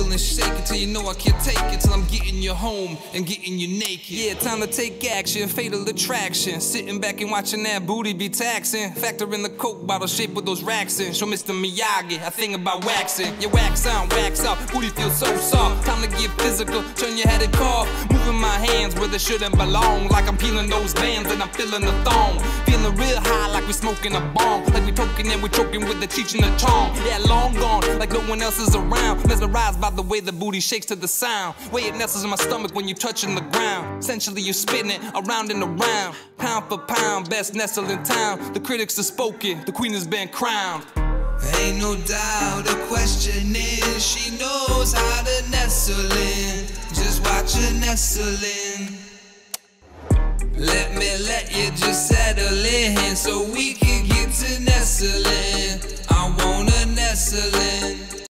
wiggle and shake it till you know I can't take it, till I'm getting you home and getting you naked. Yeah, time to take action, fatal attraction. Sitting back and watching that booty be taxing. Factor in the coke bottle shape with those racks in. Show Mr. Miyagi, I think about waxing. You wax on, wax off, booty feels so soft. Time to get physical, turn your head and cough. Moving my hands where they shouldn't belong, like I'm peeling those bands and I'm feeling the thong. Feeling real high like we smoking a bong, like we poking and we choking with the cheech and the tongue. Yeah, long gone, like no one else is around. Mesmerized by the way the booty shakes to the sound. Way it nestles in my stomach when you touching the ground. Essentially you're spitting it around and around. Pound for pound, best nestle in town. The critics have spoken, the queen has been crowned. Ain't no doubt, the question is, she knows how to nestle in. Just watch her nestle in. Let you just settle in, so we can get to nestling. I wanna nestle in.